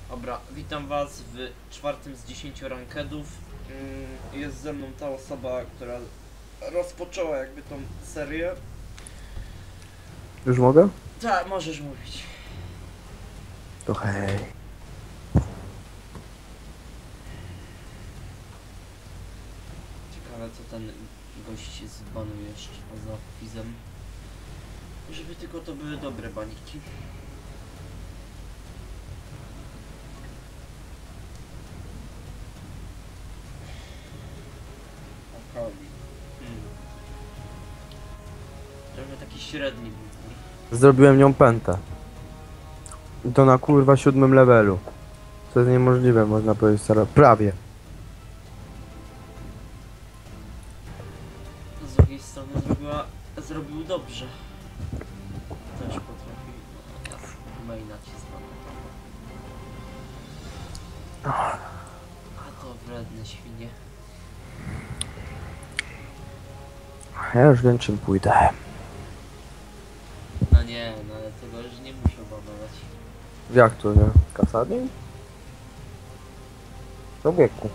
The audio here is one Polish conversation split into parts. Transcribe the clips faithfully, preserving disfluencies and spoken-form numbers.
Dobra, witam was w czwartym z dziesięciu rankedów. Jest ze mną ta osoba, która rozpoczęła jakby tą serię. Już mogę? Tak, możesz mówić. To hej. Ciekawe co ten gość zbanuje jeszcze poza wizem. Żeby tylko to były dobre baniki. Akali. Hmm. Trochę taki średni wybór. Zrobiłem nią pętę. I to na kurwa siódmym levelu. To jest niemożliwe, można powiedzieć teraz. Prawie. Z drugiej strony zrobiła, zrobił dobrze. Też potrafi. No, jasne, maina ci znamy. A to wredne świnie. Ja już wiem czym pójdę. No nie, no ale tego już nie muszę banować. Jak to, nie? Kasadnie? Człowieku.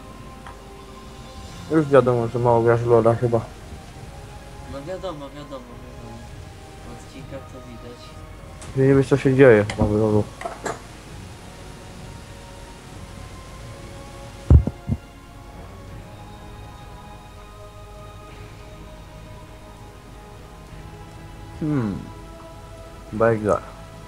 Już wiadomo, że mało grasz w Lola chyba. No wiadomo, wiadomo, wiadomo. W odcinkach to widać. Ty nie wiesz co się dzieje chyba w Lolu. Hmm. Bajgar.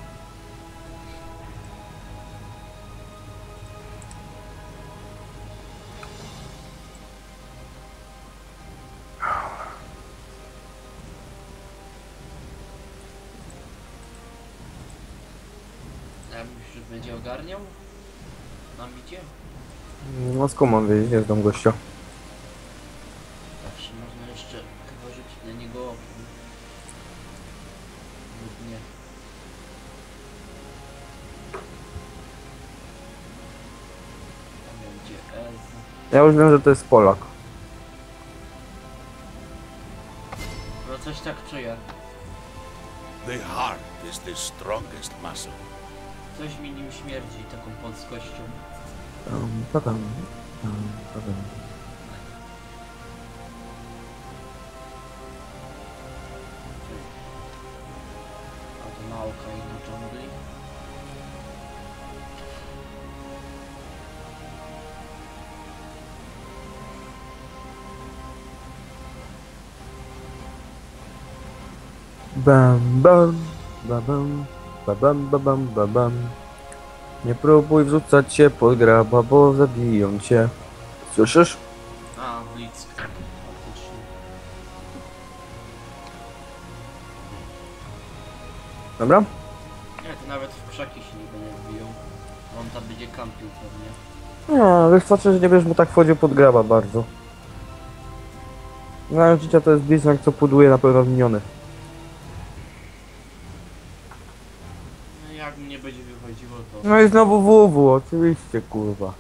A myślisz, że będzie ogarniał? Nam idzie? No skąd mam wiedzieć, nie znam gościa. Zawsze można jeszcze chyba rzucić na niego okiem. Lub nie. Tam będzie Ez. Ja już wiem, że to jest Polak. No coś tak czuję. The heart is the strongest muscle. Coś mi nim śmierdzi taką polskością. Um, tam, tam, tam. A to nauka i do dżungli. Bam, bam, bam, bam, bam, bam, bam, bam, bam. Nie próbuj wrzucać się pod graba, bo zabiją cię. Słyszysz? A, Blitzkrieg, faktycznie. Dobra? Nie, to nawet w krzaki się nie będzie wbiją. On tam będzie kampił pewnie. No, wystarczy, że nie będziesz mu tak wchodził pod graba bardzo. Znając życia to jest Blizzard, co puduje na pewno miniony. No jak mi nie będzie wychodziło to... No i znowu W W, oczywiście, kurwa.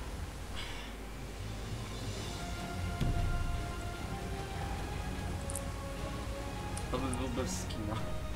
To by był bez skina.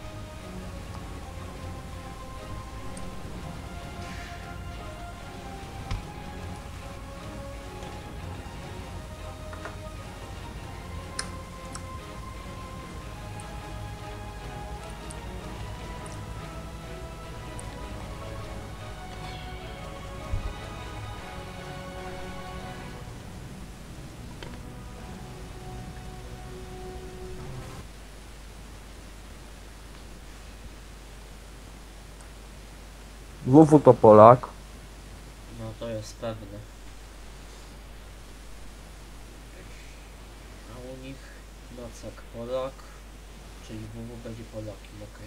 W W to Polak. No to jest pewne. A u nich Nocek Polak, czyli W W będzie Polakiem, okej.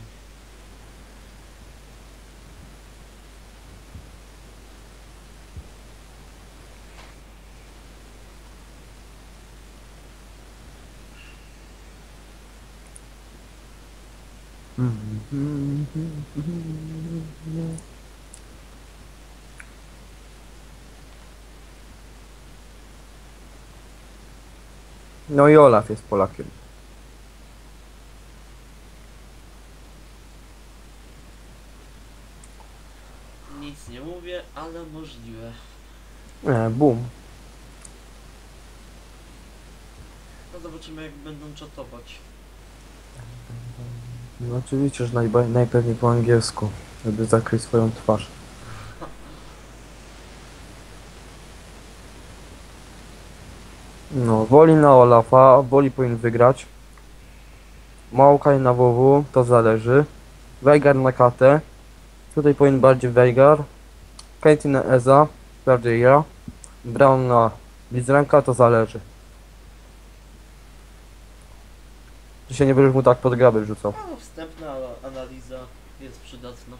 No i Olaf jest Polakiem. Nic nic nie mówię, ale możliwe. Nie, boom. No zobaczymy jak będą czatować. No oczywiście, że najba- najpewniej po angielsku, żeby zakryć swoją twarz. No, Woli na Olafa, Woli powinien wygrać. Maokai na W W, to zależy. Veigar na Katę. Tutaj powinien bardziej Veigar. Katie na Eza, bardziej ja. Brown na Blitzranka, to zależy. Czy się nie będziesz mu tak pod graby rzucał. No, wstępna a- analiza jest przydatna.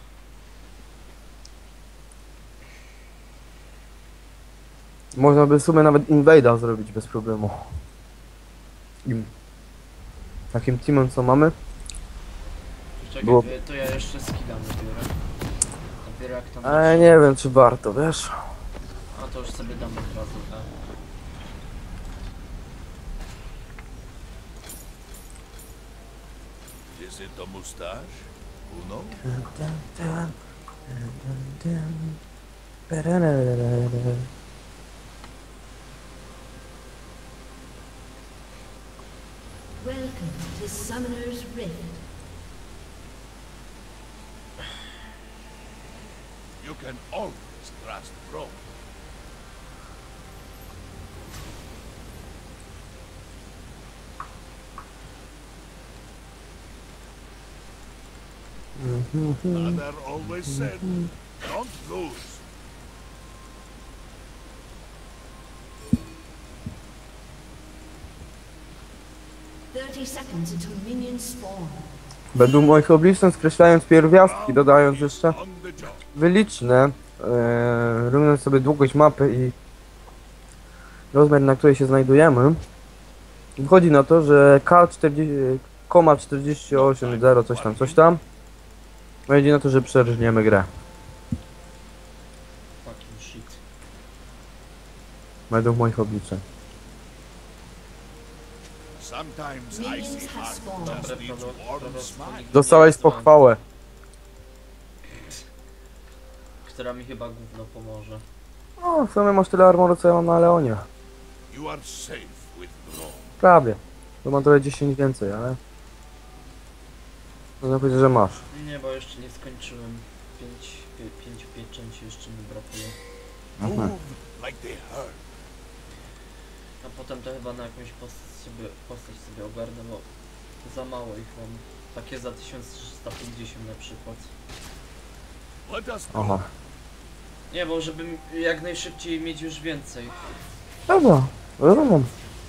Można by w sumie nawet Invade'a zrobić bez problemu. Im. Takim teamem co mamy? Czekaj, Było- to, ja- to ja jeszcze skilla nabiorę. Nabiorę jak tam... Ale nie wiem czy warto, wiesz? A to już sobie dam od razu, tak. Is it the mustache? Uno? Welcome to Summoner's Rift. You can always trust Bro. Mother always said, don't lose. Thirty seconds until minions spawn. Według moich obliczeń, skreślając pierwiastki, dodając jeszcze On the job. wyliczne, e, równując sobie długość mapy i rozmiar, na której się znajdujemy, wychodzi na to, że K czterdzieści osiem zero coś tam, coś tam, wychodzi na to, że przerżniemy grę. Fucking shit. Według moich obliczeń. Sometimes I Minions see have heart spawned. just Dobre, needs prawo- warm prawo- smile. Dostałeś pochwałę. Która mi chyba gówno pomoże. O, w sumie masz tyle armoru co ja mam na Leonie. You are safe with Bro. Prawie. To mam trochę dziesięć więcej, ale... Można powiedzieć, że masz. Nie, bo jeszcze nie skończyłem. Pięć, pie, pięciu pieczęci jeszcze mi brakuje. Move like they hurt. A potem to chyba na jakąś postać sobie, postać sobie ogarnę, bo za mało ich mam. Takie za tysiąc trzysta pięćdziesiąt na przykład. Let us go. Aha. Nie, bo żeby jak najszybciej mieć już więcej. Dobra, rozumiem.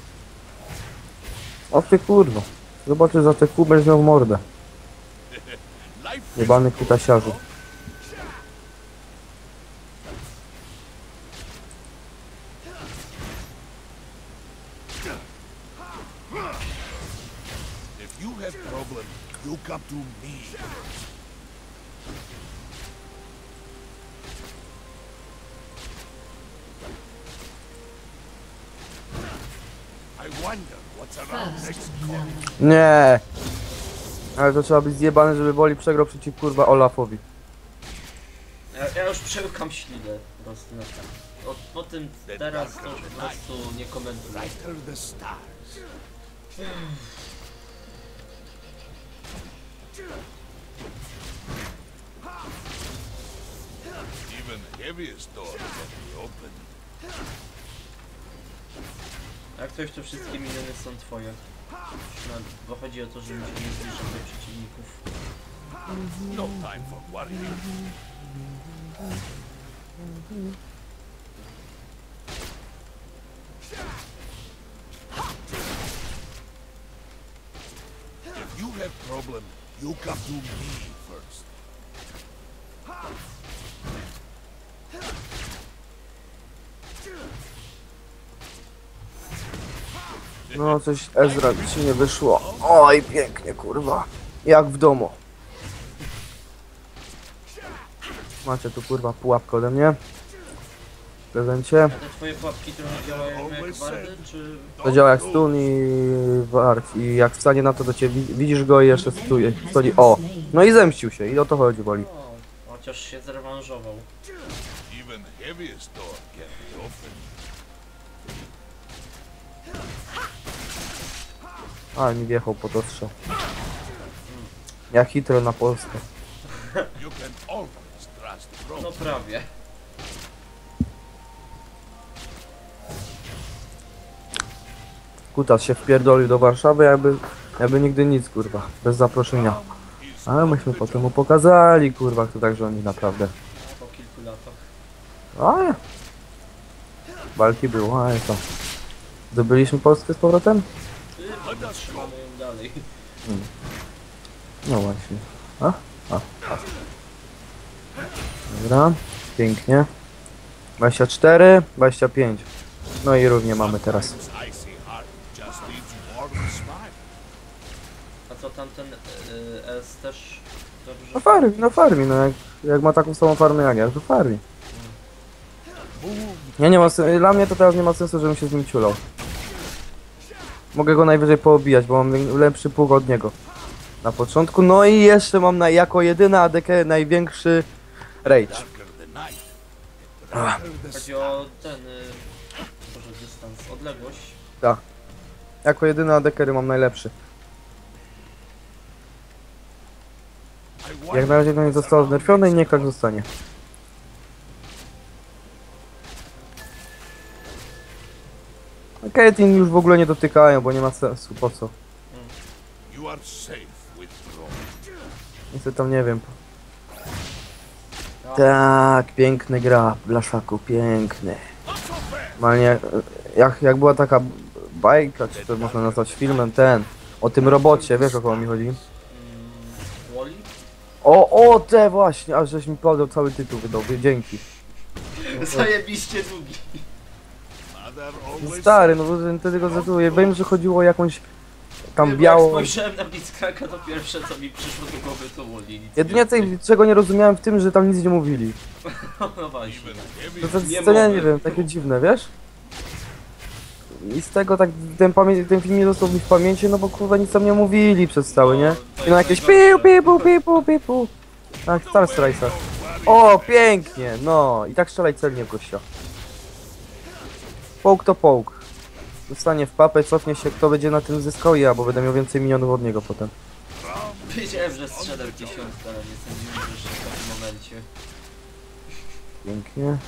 O ty kurwa. Zobaczysz za te kół będziesz miał w mordę. Life is Jebany kutasiarzu. If you have problem, you come to me. I wonder what's around First next blood. corner. Nie. Ale to trzeba być zjebany, żeby Woli przegrał przeciw kurwa Olafowi. Ja, ja już przełkam ślinę po prostu na ten. Od, po tym teraz to już po prostu nie komentuję. Brighter the stars. Even the heaviest door can be opened. Jak ktoś to wszystkie miliony są twoje. No, bo chodzi o to, że mi się nie zbliżam do przeciwników. No time for worrying. If you have problem, you come to me first. No coś Ezra ci nie wyszło. Oj pięknie kurwa. Jak w domu. Macie tu kurwa pułapkę ode mnie. W prezencie. A te twoje pułapki trochę działają jak wardy, czy... To działa jak stun i wart. I jak wstanie na to do ciebie, widzisz go i jeszcze stuje. Stoi. O! No i zemścił się i o to chodzi Woli. O, o Chociaż się zrewanżował. Even heaviest door can be opened. Ale mi wjechał pod ostrzał. Jak Hitler na Polskę. You can always trust Rome. No prawie. Kutas się wpierdolił do Warszawy, jakby, jakby nigdy nic, kurwa. Bez zaproszenia. Is Ale myśmy potem mu pokazali, kurwa, kto tak rządzi naprawdę. Po kilku latach. Ale... Walki było, ale co? Zdobyliśmy Polskę z powrotem? Yy, trzymamy ją dalej. No właśnie. A? A. A. Dobra, pięknie. dwadzieścia cztery, dwadzieścia pięć. No i równie mamy teraz. Sometimes icy heart just needs warm smile. A co tamten yy, S też dobrze? No farmi, no farmi, no jak, jak ma taką samą farmę jak ja, to farmi. Ja nie ma sen- dla mnie to teraz nie ma sensu, żebym się z nim ciulał. Mogę go najwyżej poobijać, bo mam lepszy pług od niego. Na początku, no i jeszcze mam na, jako jedyna A D K największy rage. Darker the night, the brighter the Chodzi star. o ten... Yy, może dystans, odległość. Tak. Jako jedyny A D K mam najlepszy. I Jak wonder na razie to nie zostało znerfione i niech tak zostanie. Caitlyn już w ogóle nie dotykają, bo nie ma sensu, po co? you are safe with Rome. Niestety tam nie wiem. Ja, Tak, piękny gra, Blaszaku, piękny. Normalnie, jak, jak była taka bajka, czy to można nazwać filmem, ten, o tym robocie, wiesz o kogo mi chodzi? mm, Wally? O, o, te właśnie, aż żeś mi podał cały tytuł wydał, dzięki. Zajebiście długi. Mother always Stary, no bo to tylko zatuję, wiem, że chodziło o jakąś tam Jak białą... spojrzałem na Blitzcranka, to pierwsze co mi przyszło do głowy to Wally. Nic Jedynie co, więcej. czego nie rozumiałem w tym, że tam nic nie mówili. No właśnie. even heavy. To, to, Nie to nie, mogę. nie wiem, takie dziwne, wiesz? I z tego tak ten, pamię ten film nie został mi w pamięci, no bo kurwa nic tam nie mówili przez cały, nie? to I na jest jakieś najgorsze. piu, piu, piu, piu, piu, piu. Tak, Star Striker. O, pięknie, no. I tak strzelaj celnie w gościa. Połk to połk. Dostanie w papę, cofnie się, kto będzie na tym zyskał, ja, bo będę miał więcej minionów od niego potem. Wiedziałem, że strzelę w dziesiątkę, ale nie sądziłem, że jeszcze w takim momencie. Pięknie.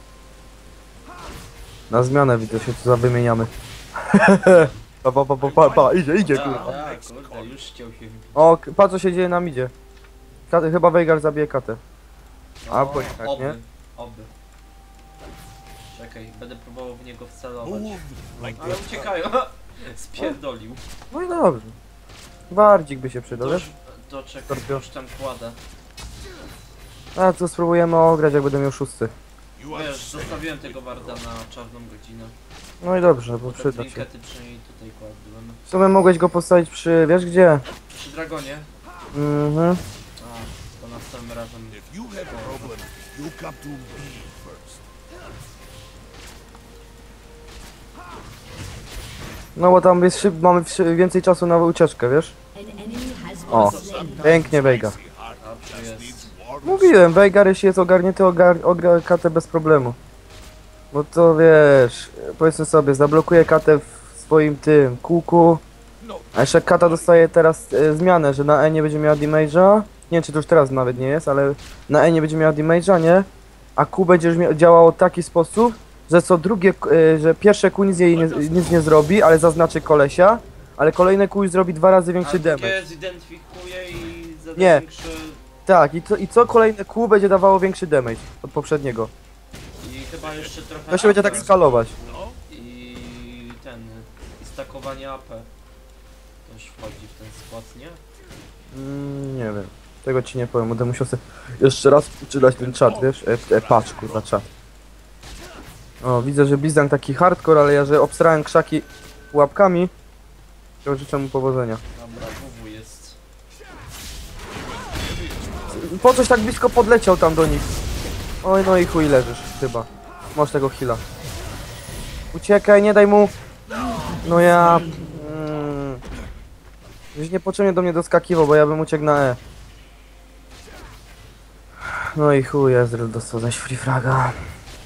Na zmianę widzę się tu zawymieniamy. pa, pa, pa, pa, pa, pa, idzie, idzie, Tak, kurwa. tak, kurde, już chciał się wbić. O, k- patrz co się dzieje nam idzie. Katę, chyba Veigar zabije Katę. A, No, bo i tak, oby, nie? oby. Czekaj, będę próbował w niego wcelować. Move like Ale the uciekają. Spierdolił. No i dobrze. Bardzik by się przydał, To, wiesz? to czekaj, Skorpio. już tam kładę. A, to spróbujemy ograć, jak będę miał szósty. You are Wiesz, safe. zostawiłem tego warda na czarną godzinę. No i dobrze, bo Bo te przyda się. trinkety przynajmniej tutaj kładłem. W sumie mogłeś go postawić przy, wiesz gdzie? Przy dragonie? Mhm. A, to następnym razem. If you have problem, you come to me first. No bo tam jest szyb, mamy wszy- więcej czasu na ucieczkę, wiesz? An enemy has been O. slain. Pięknie, Veigar. Icy heart Dobrze just jest. needs warm Mówiłem, Veigar jeśli jest ogarnięty, ogar ogra Katę bez problemu. Bo to wiesz, powiedzmy sobie, zablokuje Katę w swoim tym kółku. No, A jeszcze Kata dostaje teraz e, zmianę, że na E nie będzie miała damage'a. Nie wiem czy to już teraz nawet nie jest, ale na E nie będzie miała damage'a, nie? A Q będzie już mia- działało w taki sposób, że co drugie, k- e, że pierwsze Q nic, jej nie, nic nie zrobi, ale zaznaczy kolesia. Ale kolejne Q już zrobi dwa razy większy A damage. drugie zidentyfikuje i zada Nie. większy... Tak, i co, i co kolejne Q będzie dawało większy damage od poprzedniego. I chyba jeszcze trochę... To się będzie tak A P. skalować. no, I ten... I stakowanie A P. Też wchodzi w ten skład, nie? Mm, nie wiem. Tego ci nie powiem, będę musiał sobie jeszcze raz czytać ten czat, wiesz? E, e, patrz, kurwa, czat. O, widzę, że Blizzard taki hardcore, ale ja, że obsrałem krzaki łapkami, to życzę mu powodzenia. Dobra, W W jest. Po coś tak blisko podleciał tam do nich. Oj, no i chuj leżysz, chyba. Masz tego heala. Uciekaj, nie daj mu. No ja... Mm, już niepotrzebnie do mnie doskakiwał, bo ja bym uciekł na E. No i chuj, Ezreal dostał zaś free fraga.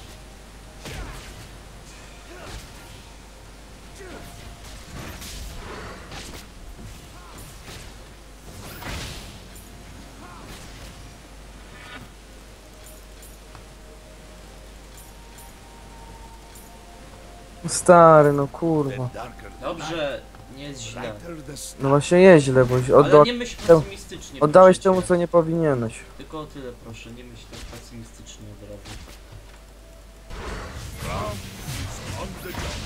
Stary, no kurwa. The darker the Dobrze, nie jest light, źle. brighter the star. No właśnie jest źle, bo Ale odda nie myśl pesymistycznie. oddałeś proszę temu cię. co nie powinieneś. Tylko o tyle proszę, nie myśl tak pesymistycznie od razu. Ram is on the job.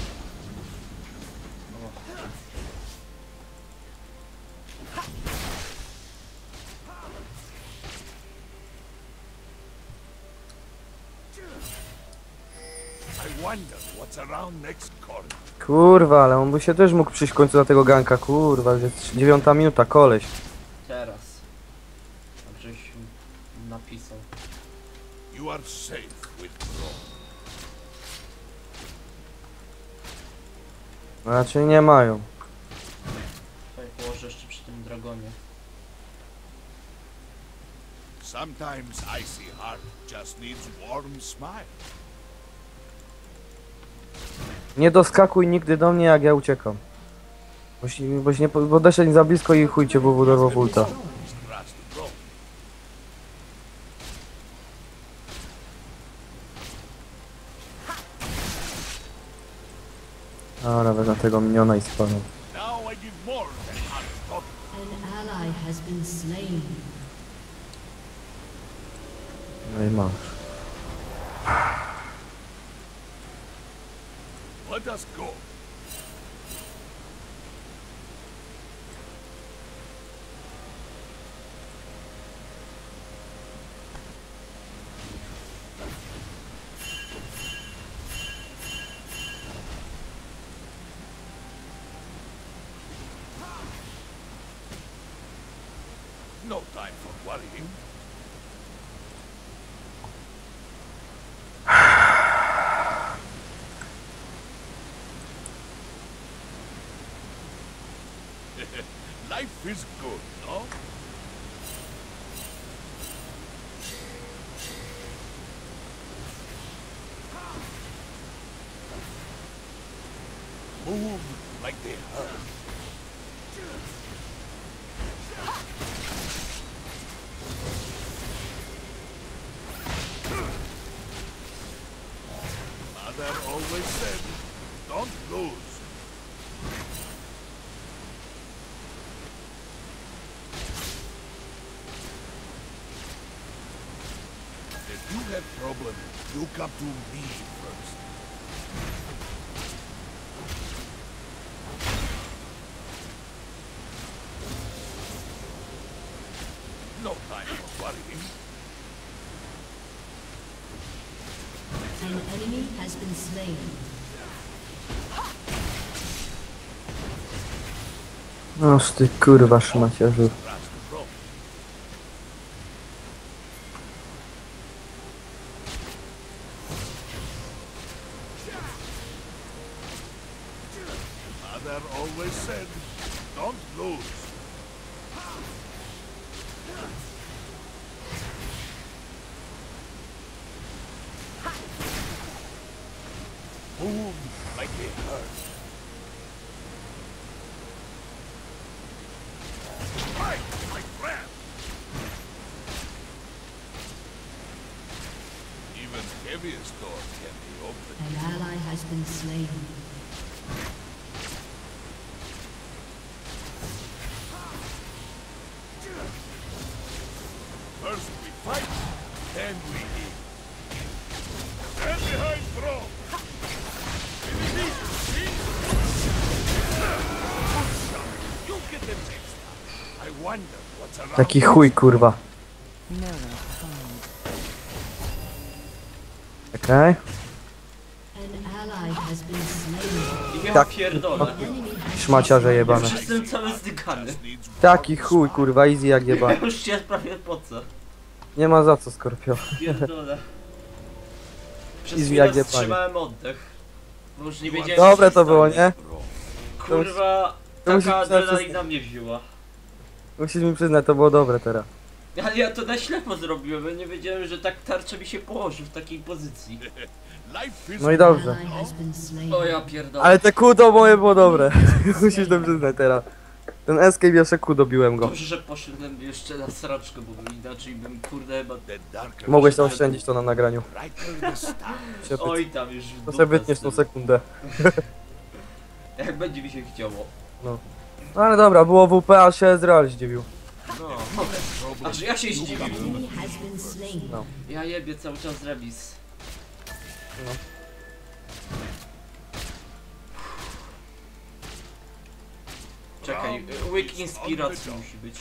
I wonder what's around next corner. Kurwa, ale on by się też mógł przyjść w końcu do tego ganka, kurwa, że jest dziewiąta minuta, koleś. Teraz. A żeś napisał. You are safe with Braun. No raczej nie mają. Tutaj położę jeszcze przy tym dragonie. Sometimes icy heart just needs warm smile. Nie doskakuj nigdy do mnie, jak ja uciekam. Boś, boś nie po- podeszli za blisko i chuj cię w budował ulta. Trust Braun. A nawet na tego miniona i spadł. Now I give more than hard talk. An ally has been slain. No i masz. Let us go. No time for worrying. Life is good, no? Move like they hurt. Mother always said, don't lose. If you have problem, you come to me first. No time for worrying. An enemy has been slain. Noż ty kurwa szmaciarzu. Trust Braun. Mother always said, don't lose. Move like they hurt. Fight, my friend. Even heaviest doors can be opened. An ally has been slain. First we fight, then we eat. Stand behind throne. You get them next time. I wonder what's around. Taki chuj kurwa. Okej. An ally has been slain. I ja Tak. pierdolę. Enemy has Szmaciarze jebane. Już jestem cały zdykany. Just needs Taki chuj kurwa, easy jak jebany. Już się prawie po co. Nie ma za co, Skorpio. Pierdolę. Przez I chwilę jak je wstrzymałem oddech. Bo już nie You are wiedziałem Dobre co się to było, stanie. nie? Braun. Kurwa, To musi taka być na adrenalina mnie wzięła. Musisz mi przyznać, to było dobre teraz. Ale ja to na ślepo zrobiłem, ja nie wiedziałem, że tak tarcza mi się położy w takiej pozycji. Life is No i dobrze. Ally has been slain. O ja pierdolę. Ale te kudo moje było dobre. Musisz to przyznać teraz. Ten escape jeszcze kudo biłem go. Dobrze, że poszedłem jeszcze na sraczkę, bo inaczej bym kurde chyba... the darker Mogłeś to oszczędzić to na nagraniu. brighter the star. Się py- Oj tam już w To dupę sobie wytniesz z tą tym. sekundę. Jak będzie mi się chciało. No ale dobra, było W P, a się Ezreal zdziwił. No. Aż ja się zdziwiłem. Enemy has been slain. No. Ja jebie cały czas remis. No. Czekaj, łyk inspiracji musi być.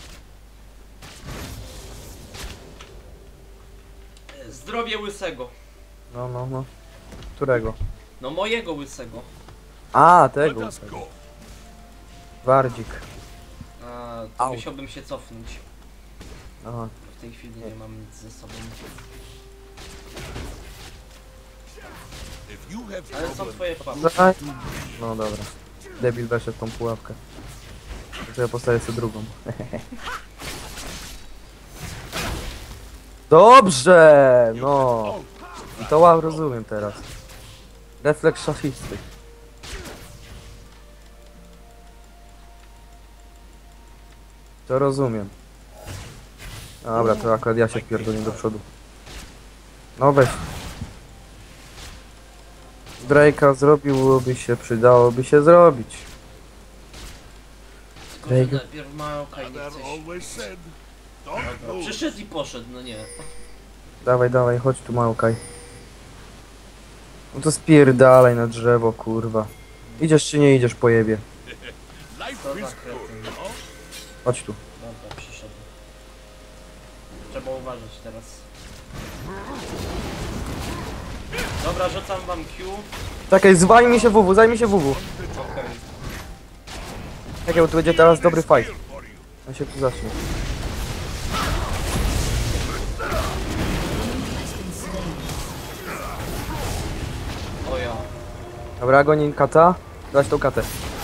Zdrowie łysego. No, no, no. Którego? No mojego łysego. A, Let tego. us go. Wardzik. A, to Au. musiałbym się cofnąć. Aha. W tej chwili nie mam nic ze sobą. If you have Ale są problem, twoje papy. Daj. No dobra. Debil weszedł w tą pułapkę. To ja postawię sobie drugą. Dobrze! No. I to wow, rozumiem teraz. Refleks szafisty. To rozumiem. Dobra, to akurat ja się pierdolę do przodu. No weź. Drake'a zrobiłoby się, przydałoby się zrobić. Tylko, że najpierw Maoka i nie Father chce się. always said, don't No, lose. przyszedł i poszedł, no nie. Dawaj, dawaj, chodź tu Maokaj. No to spierdalaj na drzewo, kurwa. Idziesz czy nie idziesz, pojebie. Life Co za is good, kretyn. no? Chodź tu. Dobra, przyszedł. Trzeba uważać teraz. Dobra, rzucam wam Q. Czekaj, zajmij się W W, zajmij się W W. Okej. Czekaj, bo tu będzie teraz dobry fight. Here for you. On się tu zacznie. O ja. Dobra, gonin kata. Dać tą katę.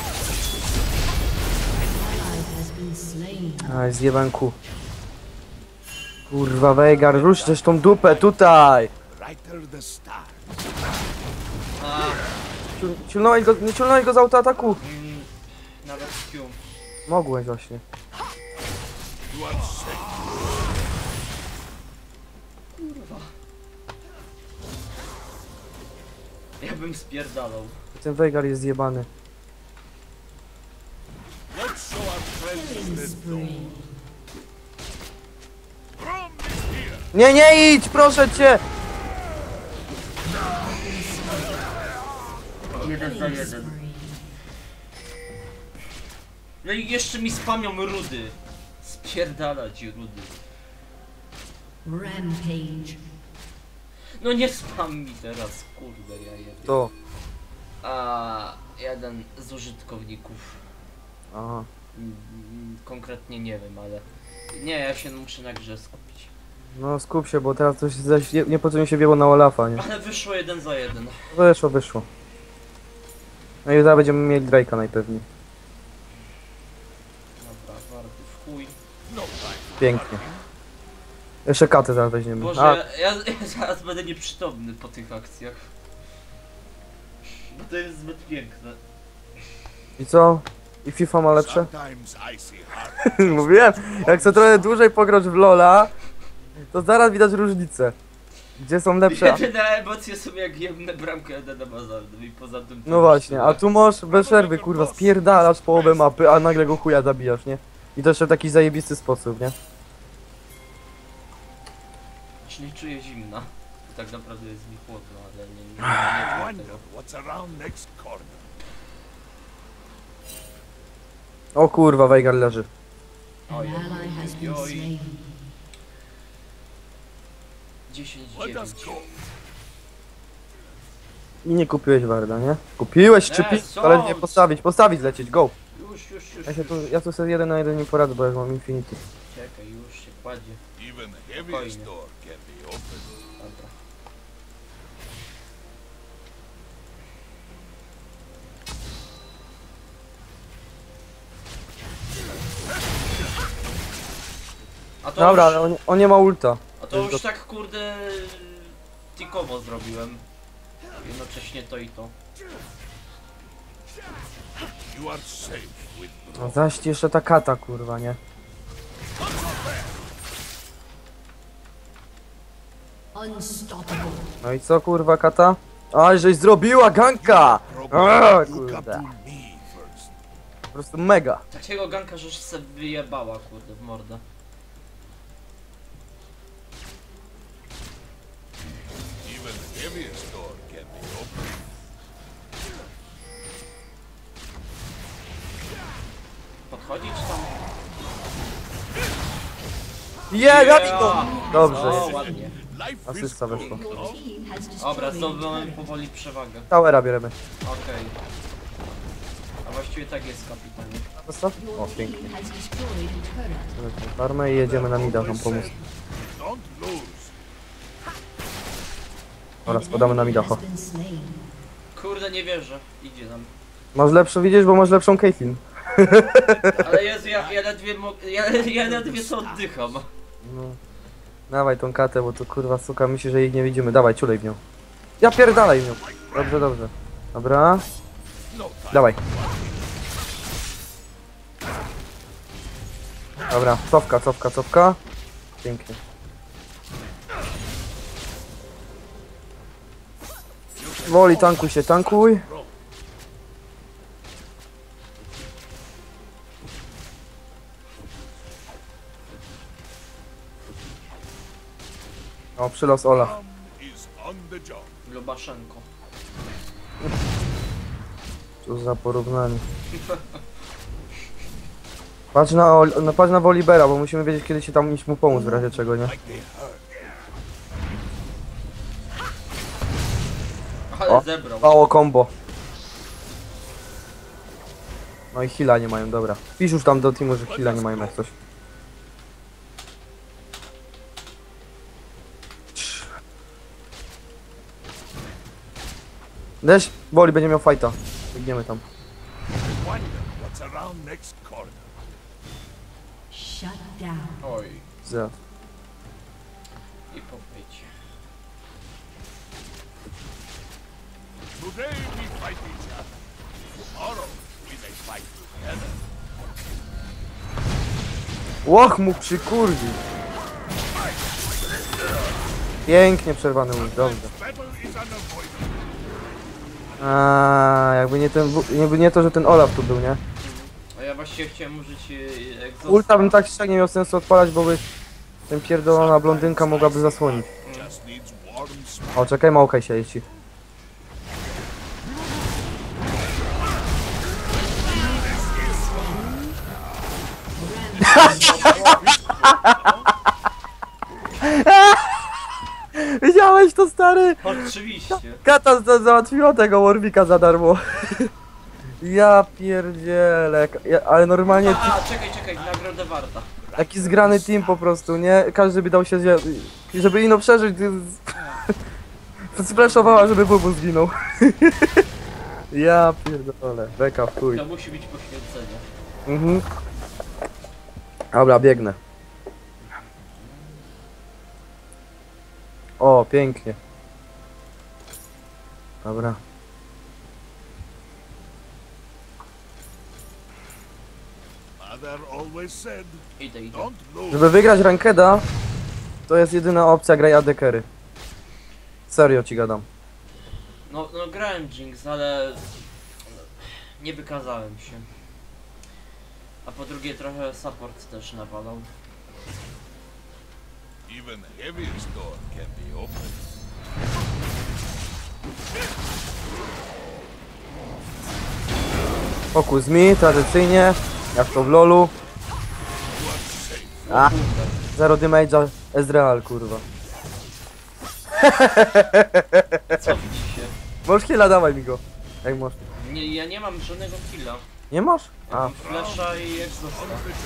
Ally has been slain. Aj, zjebałem ku. Kurwa, Veigar, rusz też tą dupę tutaj! Brighter the star. A, Ciul- Ciulnąłeś go, nie ciulnąłeś go z autoataku. mm, nawet Q. Mogłeś właśnie. You are safe. Ja bym spierdalał. Ten Veigar jest zjebany. Let's show our friends Killing this spree. From is here. Nie, nie idź, proszę cię! Jeden za jeden. Spree. No i jeszcze mi spamią rudy. Spierdalać rudy. Rampage. No nie spam mi teraz, kurde, ja jebie. To. A jeden z użytkowników. Aha. Mm, mm, Konkretnie nie wiem, ale... Nie, ja się muszę na grze skupić. No skup się, bo teraz coś zaś nie- niepotrzebnie się wieło na Olafa, nie? Ale wyszło jeden za jeden. Wyszło, wyszło. No i zaraz będziemy mieli Drake'a najpewniej. Dobra, warty w chuj. No time. Pięknie. Jeszcze katę zaraz weźmiemy. Boże, A, ja, ja zaraz będę nieprzytomny po tych akcjach. Bo to jest zbyt piękne. i co? I FIFA ma lepsze? Sometimes I see heart. Mówiłem, jak chcę trochę dłużej pograć w Lola, to zaraz widać różnicę. Gdzie są lepsze. Jedyne emocje są jak jemne bramkę Edena Mazardem i poza tym... to No już właśnie, tyle. a tu możesz bez przerwy, kurwa, spierdalasz połowę mapy, a nagle go chuja zabijasz, nie? I to jeszcze w taki zajebisty sposób, nie? Aż nie czuję zimna. Tak naprawdę jest mi chłodno, ale nie, nie, nie, nie czuję Wonder tego. what's around next corner. O kurwa, Veigar leży. An Oj, ally has been oj. slain. dziesięć Let dziewięć. us go. I nie kupiłeś Warda, nie? Kupiłeś czy Nie, pi... są. Ale nie, postawić, postawić lecieć, go! Już, już, już. Ja, się już. tu, ja tu sobie jeden na jeden nie poradzę, bo ja mam Infinity. Czekaj, już się kładzie. Even the heaviest Spokojnie. door can be opened. Dobra. A to Dobra, już, ale on, on nie ma ulta. a to już tak kurde tikowo zrobiłem. Jednocześnie to i to. You are safe with No zaś jeszcze ta kata, kurwa, nie? Unstoppable. No i co, kurwa, kata? A, żeś zrobiła ganka! A, You come to kurde. me first. Po prostu mega. Takiego ganka, żeś se wyjebała kurde w mordę. Even the heaviest door can be opened. Podchodzić tam? Je, zabij go! Dobrze, O, jest. ładnie. Life is Asysta weszła. Your team has Dobra, destroyed zdobywamy a turret. powoli przewagę. Towera bierzemy. Okej. A właściwie tak jest, kapitanie. Zostaw? O, Your pięknie. team has destroyed a turret. Lecimy farmę i jedziemy na mida tam pomóc. Don't lose. Dobra, spadamy na mida, Has ho. been slain. Kurde, nie wierzę. Idzie nam. Masz lepszą, widzisz, bo masz lepszą Caitlyn. Ale Jezu, ja, ja ledwie mo- ja, ja ledwie co oddycham. No. Dawaj tą katę, bo to kurwa suka myśli, że ich nie widzimy. Dawaj, ciulej w nią. Ja pierdalaj w nią. Dobrze, dobrze. Dobra. Dawaj. Dobra, cofka, cofka, cofka. Pięknie. Woli, tankuj się, tankuj. O, przylos Olaf. Tom is on the job. Lubaszenko. Co za porównanie. Patrz na, Ol- no, patrz na Wolibera, bo musimy wiedzieć, kiedy się tam iść mu pomóc w razie czego, nie? Like they hurt. Ale O. zebrał. Mało combo. No i heala nie mają, dobra. Pisz już tam do teamu, że heala nie mają jak coś. Deś, Woli będzie miał fajta. Biegniemy tam. Wonder what's around next corner. Shut down. Oj. Zjadł. I popycie. Today we fight each other. Tomorrow we may fight together. Łoch mu przykurwi. Pięknie przerwany ult, dobrze. Battle is unavoidable. A, jakby nie ten, w- jakby nie to, że ten Olaf tu był, nie? A ja właściwie chciałem użyć e, egzosta. Ulta bym tak szczególnie nie miał sensu odpalać, bo by ten pierdolona blondynka mogłaby zasłonić. Just needs warm smoke. O, czekaj, małkaj się jeśli. Widziałeś to, stary? Oczywiście. Kata za- załatwiła tego Warwicka za darmo. Ja pierdzielę, ja, ale normalnie A, czekaj, czekaj, nagrodę warta. taki zgrany team po prostu, nie? Każdy by dał się zje... żeby ino przeżyć. Splashowała, żeby Bubu zginął. Ja pierdolę, beka w chuj. To musi być poświęcenie. Mhm. Dobra, biegnę. O, pięknie. Dobra. Mother always said, Idę, idę. don't lose. Żeby wygrać rankeda, to jest jedyna opcja, graj A D carry. Serio ci gadam. No, no grałem Jinx, ale nie wykazałem się. A po drugie trochę support też nawalał. Even the heaviest door can be opened. Focus me, tradycyjnie, jak to w lolu. A, zero damage'a Ezreal, kurwa. Co widzi się? Możesz heala, dawaj mi go. Jak możesz. Nie, ja nie mam żadnego killa. Nie masz? Ja A, mam flasha i exhausta.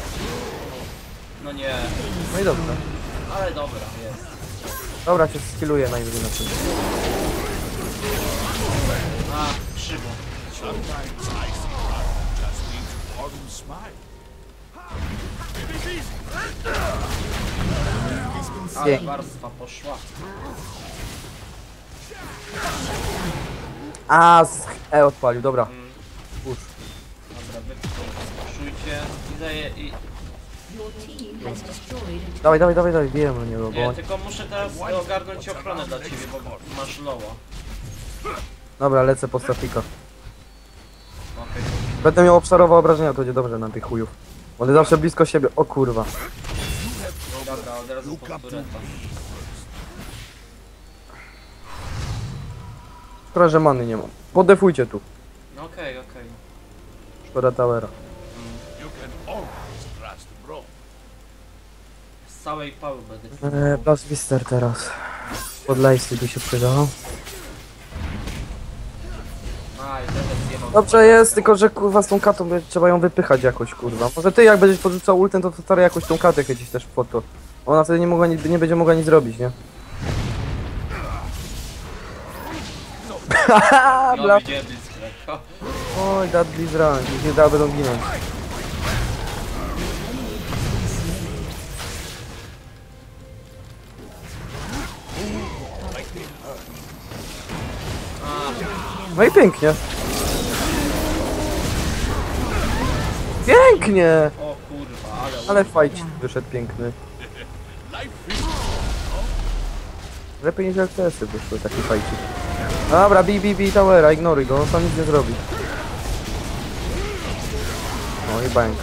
No nie, no i dobrze. ale dobra, jest. Dobra, cię skilluję najwyżej na tym. A, krzywo. Sometimes I see blood just needs warm smile. Ale Pięknie. warstwa poszła. A, z E odpalił, dobra. Mm, Push. dobra, wy puszujcie i daję i... Your team has destroyed a Dawaj, dawaj, dawaj, dawaj, bijemy niego, bo... Nie, tylko muszę teraz ogarnąć ochronę dla ciebie, bo masz loła. Dobra, lecę po statika. Okej. Będę miał obszarowe obrażenia, to będzie dobrze na tych chujów. One zawsze blisko siebie, o kurwa. Dobra, od razu po tureta. Szkoda, że many nie mam. Podefujcie tu. No okej, okej. Szkoda towera. Mm. You can always trust bro. Z całej pały będę ci Eee, plus Wister teraz. Pod lejsy by się przydał. A, i teraz zjebał. Dobrze jest, tylko że kurwa z tą katą będzie- trzeba ją wypychać jakoś, kurwa. Może ty jak będziesz podrzucał ultem, to stary jakoś tą katę chycić też w foto. Ona wtedy nie, mogła, nie, nie będzie mogła nic zrobić, nie? Haha, No bla. widziałem Blitzcranka. Oj, Dudley z rank, już nie da, będą ginąć. No i pięknie. Pięknie! O kurwa, ale... Ale fajcik wyszedł piękny. Lepiej niż L T S-y wyszły, taki fajcik. Dobra, bij, bij, bij towera, ignoruj go, on sam nic nie zrobi. No i bang.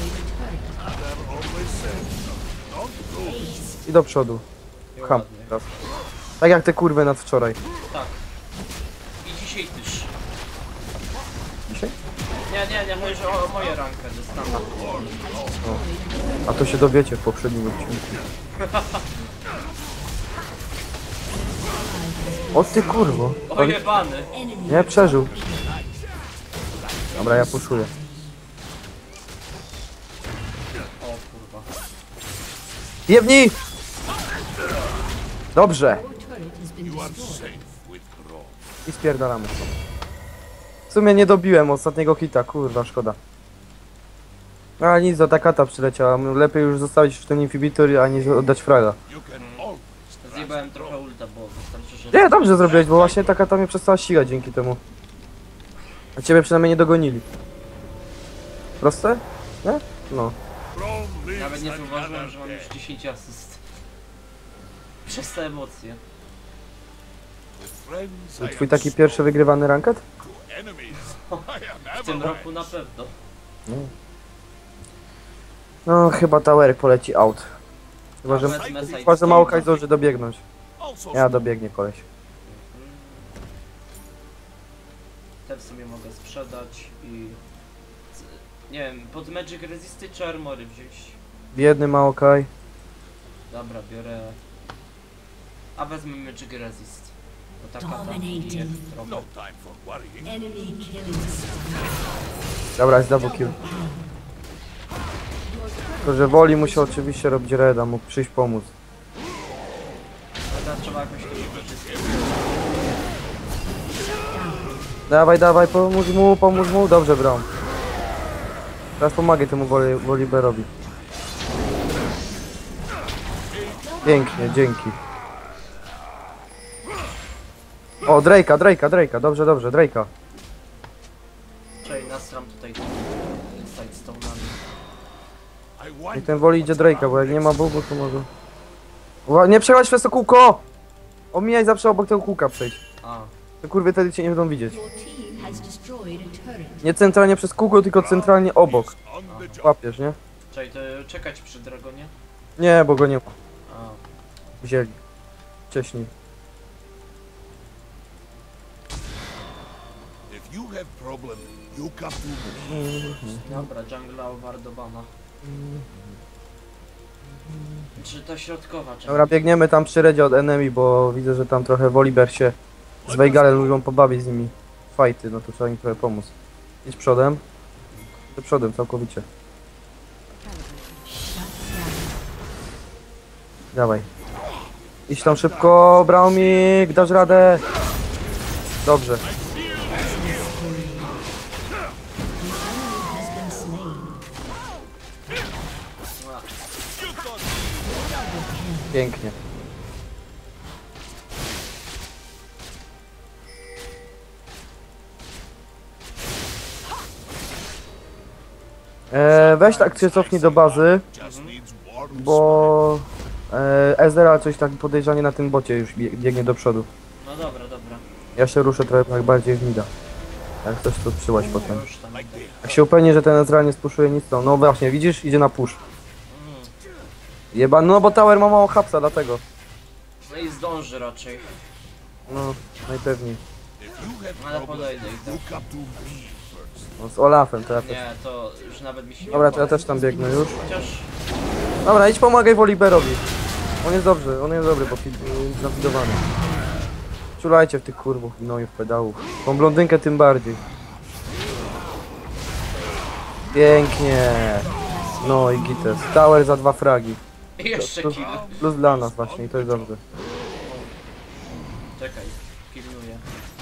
I do przodu. Ham. Ładnie. Teraz. Tak jak te kurwy nad wczoraj. Tak. I dzisiaj też. Dzisiaj? Nie, nie, nie, chodzi o moje rankę, dostanę. A to się dowiecie w poprzednim odcinku. O ty kurwo. O jebany! Nie, przeżył. Dobra, ja puszuję. O kurwa. Jebnij! Dobrze. Your turret has been You are destroyed. safe with bro. I spierdalamy stąd. W sumie nie dobiłem ostatniego hita, kurwa, szkoda. No ale nic, do takata przyleciała. Lepiej już zostawić w ten inhibitor, a nie oddać fraga. You can always trust Zjebałem trochę ulta, bo wystarczy, że... Nie, dobrze zrobiłeś, bo właśnie takata mnie przestała ścigać dzięki temu. A ciebie przynajmniej nie dogonili. Proste? Nie? No. bro lives Nawet nie and zauważyłem, never że mam już dead. dziesięć asyst. Przez te emocje. With friends, I Twój am taki strong. pierwszy wygrywany ranket? To enemies, I am W tym never roku na pewno. No, chyba tower poleci out. Chyba, że, Wezmę side chyba, że mało kaj stone. zdąży dobiegnąć. also Ja dobiegnie koleś. Te w sumie mogę sprzedać i... Nie wiem, pod Magic Resisty czy Armory wziąć? Biedny Maokaj. Dobra, biorę... A wezmę Magic Resist. Bo taka tam Dominating. jest trochę. no time for worrying. Enemy killing spree. Dobra, jest double kill. Tylko, że woli musi oczywiście robić reda, mógł przyjść pomóc. Ale teraz trzeba jakoś to wykorzystać. Dawaj, dawaj, pomóż mu, pomóż mu. Dobrze, Braum. Teraz pomagaj temu woli, Woliberowi. Pięknie, dzięki. O, Drake'a, Drake'a, Drake'a. Dobrze, dobrze, Drake'a. Czekaj, nastram tutaj tymi side stone'ami. I want I ten woli idzie Drake'a, bo jak nie ma bugu, to może... Ła- Nie przechodź przez to kółko! Omijaj zawsze obok tego kółka przejść. A, Te kurwy wtedy cię nie będą widzieć. Your team has destroyed a turret. Nie centralnie przez kółko, tylko centralnie obok. on the job. Łapiesz, nie? czekaj, to czekać przy dragonie? Nie, bo go nie A, wzięli. Wcześniej. If you have problem, you come to me. dobra, jungla owardowana. Czy ta środkowa, czekaj. Dobra, biegniemy tam przy redzie od enemy, bo widzę, że tam trochę Woliber się z Weigalem lubią pobawić z nimi. Fajty, no to trzeba im trochę pomóc. Idź przodem. Do przodem całkowicie. Dawaj. Idź tam szybko, Braumik, dasz radę. Dobrze. Has been slain. Pięknie. E, weź tak się cofnij do bazy, Just needs warm bo e, Ezreal coś tak podejrzanie na tym bocie już bie- biegnie do przodu. No dobra, dobra. Ja się ruszę trochę tak bardziej w mida. Jak chcesz to przyłaś potem. Już tam like idę. this. Jak się upewni, że ten Ezreal nie spuszuje nic, to no właśnie, widzisz? Idzie na push. Mm. Jeba, no bo tower ma mało hapsa, dlatego. No i zdąży raczej. No, najpewniej. If you have Ale trouble, podejdę i tak. look up to me first. No, z Olafem to ja też. Nie, to już nawet mi się nie Dobra, to ja opłaca. też tam biegnę już. Chociaż Dobra, idź pomagaj Woliberowi. On jest dobry, on jest dobry, bo fi- jest zafidowany. Czulajcie w tych kurwów, gnojów, pedałów. Tą blondynkę tym bardziej. Pięknie. No i gites. Tower za dwa fragi. jeszcze Plus, kill. plus dla nas właśnie i to jest dobrze. Czekaj, pilnuję.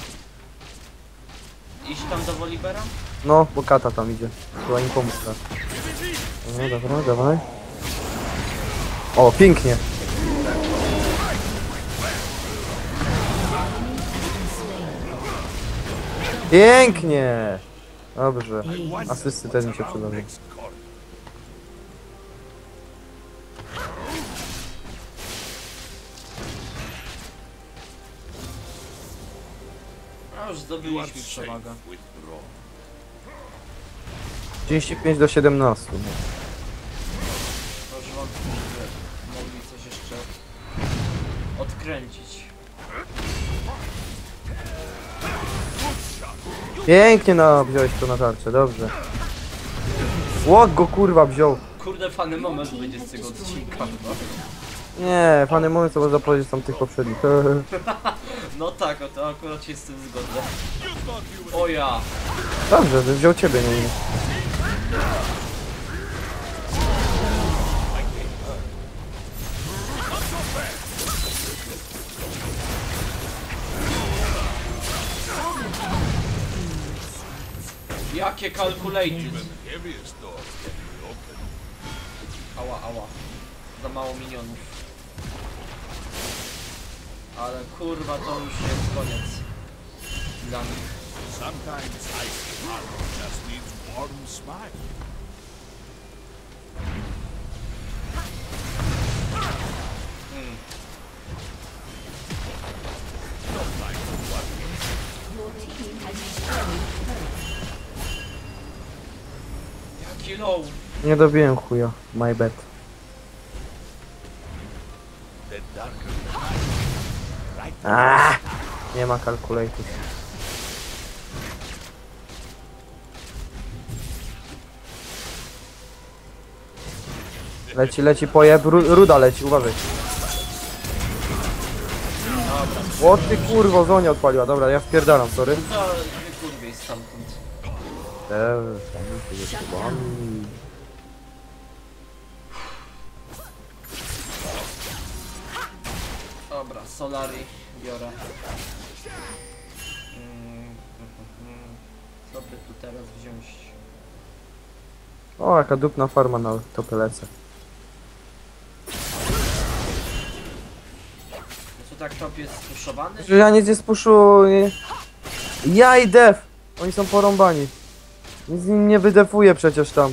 Iść tam do Wolibera? No, bo kata tam idzie. Chyba im pomóc teraz. No dobra, dawaj. O, pięknie. Pięknie! Dobrze. Asysty też mi się przydadzą. Next call. A już You are zdobyliśmy safe przewagę. with Ron. trzydzieści pięć do siedemnastu. No. To już wątpię, żeby mogli coś jeszcze odkręcić. Pięknie no, wziąłeś to na tarczę, dobrze. Łok go kurwa wziął. Kurde, fany moment będzie z tego odcinka chyba. Nie, fany moment co można powiedzieć z tych poprzednich. No tak, o to akurat się z tym zgodzę. O ja! Dobrze, że wziął ciebie, nie mnie. Jakie calculated! Heaviest doors can be opened. Ała, ała. Za mało minionów. Ale kurwa, to już jest koniec. Dla nich. Sometimes ice armor just needs warm smile. Hmm. No time to worry. Your team has destroyed a turret. Jaki low! Nie dobiłem chuja. My bad. The darker the night. Right Aaaa! Nie ma calculated. Leci, leci pojeb, Ru ruda leci, uważaj. O ty kurwo, Zonia odpaliła, dobra, ja wpierdalam, sorry. To wykurwiej stamtąd. Eee, sami się zeszłami. Dobra, Solari biorę. Mm, Co by tu teraz wziąć? O, jaka dupna farma na topie lecę. No to tak top jest spuszowany? Że ja nic nie spuszuję. Ja i def! Oni są porąbani. Nic z nim nie wydefuję przecież tam.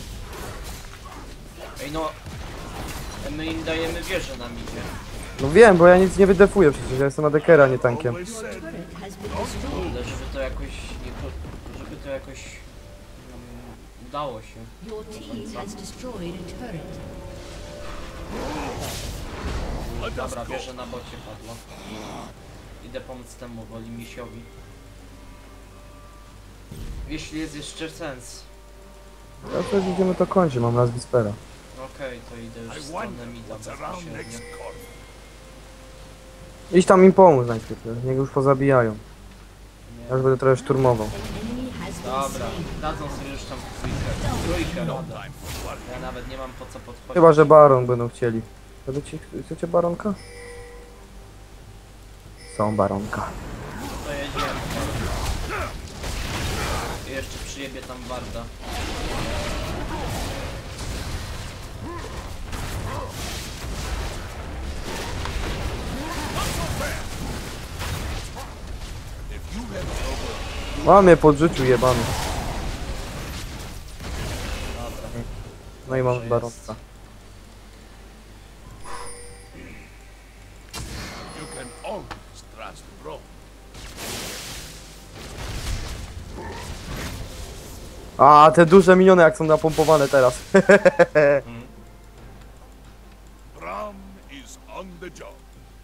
Ej no, my im dajemy wieżę na midzie. No wiem, bo ja nic nie wydefuję przecież, ja jestem adekera, nie tankiem. always Your said turret has been destroyed. Kurde, żeby to jakoś nie to, żeby to jakoś um, udało się. Your team has destroyed a turret. let us Dobra, go. wieża na bocie padła. Idę pomóc temu Wolimisiowi. Jeśli jest jeszcze sens. Ja też idziemy to kończyć, mam raz Wispera. Okej, to idę już w I stronę wonder mida what's around next bezpośrednio. corner. Idź tam im pomóc najpierw, niech już pozabijają. Nie. Ja już będę trochę szturmował. An enemy has been Dobra, slain. dadzą sobie już tam trójkę, trójkę No radę. time for worry. Ja nawet nie mam po co podchodzić. Chyba, że baron będą chcieli. Chcecie, ci- chcecie baronka? Są baronka. To jedziemy. I jeszcze przyjebie tam Warda. A mnie podrzucił jebany. Dobra. No i Dobrze mam jest. baronca. You can always trust Bro. A te duże miniony jak są napompowane teraz. Bram is on the job.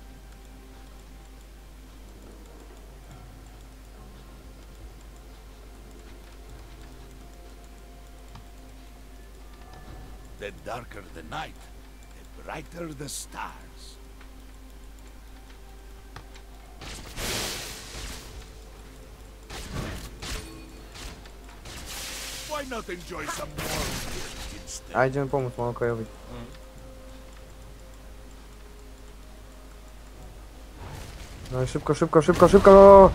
The darker the night, the brighter the stars. Why not enjoy some more instead? A idziemy pomóc Maokajowi. Mm. No i szybko, szybko, szybko, szybko!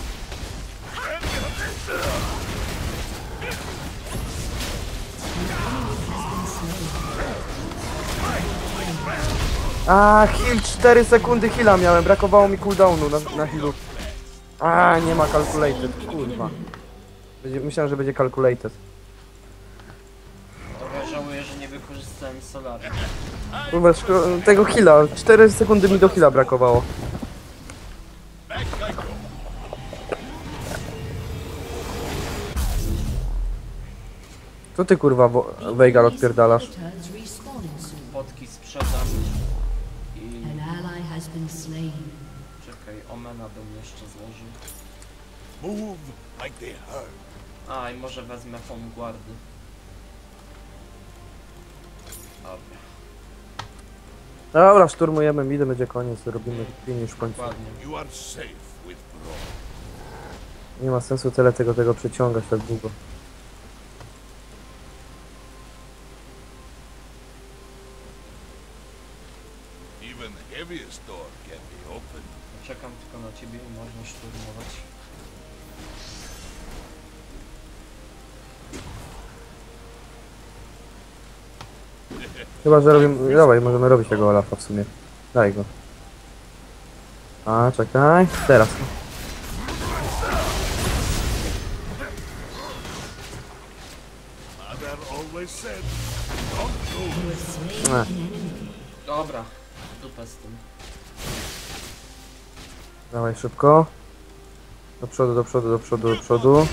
A, heal, cztery sekundy heala miałem, brakowało mi cooldownu na, na healu. A, nie ma calculated, kurwa. Będzie, myślałem, że będzie calculated. Trochę żałuję, że nie wykorzystałem Solary. Kurwa, szko- tego heala, cztery sekundy mi do heala brakowało. Co ty kurwa, wo- Veigar odpierdalasz? Turrets respawning soon. Potki sprzedam i... An ally has been slain. Czekaj, Omena bym jeszcze złożył. Move like they heard. A, i może wezmę Home Guardy. Dobra, Dobra, szturmujemy, mid, będzie koniec, robimy finish w końcu. dokładnie. You are safe with Bro. Nie ma sensu tyle tego, tego przeciągać tak długo. Even the heaviest door can be opened. Czekam tylko na ciebie i można szturmować. Chyba, że robimy... Dawaj, możemy robić tego Olafa w sumie. Daj go. A, czekaj. Teraz. Mother always said, don't do You have slain A. an enemy. Dobra, dupę z tym. Dawaj szybko. Do przodu, do przodu, do przodu, do przodu.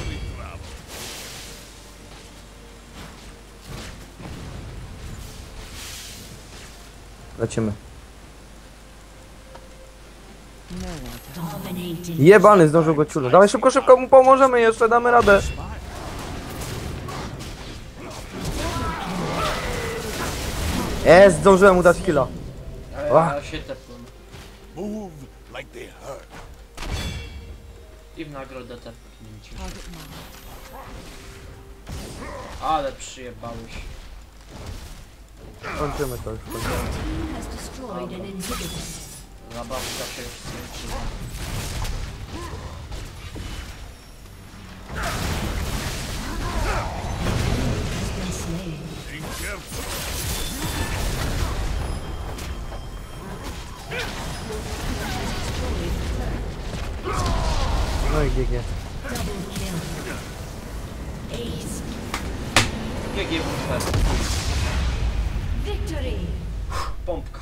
Lecimy. Dominating. Jebany, zdążył go ciulu. Dawaj szybko, szybko mu pomożemy jeszcze, damy radę. Jest, zdążyłem mu dać killa. Ale Ła. ja się tepłem. move like they heard. I w nagrodę tepnięcie. Ale przyjebałeś. Kończymy to już. Team has destroyed an inhibitor. Zabawka się już skończyła. Has been slain. Be careful. No i G G. Double kill. Ace. G G W P. Victory. Pompka.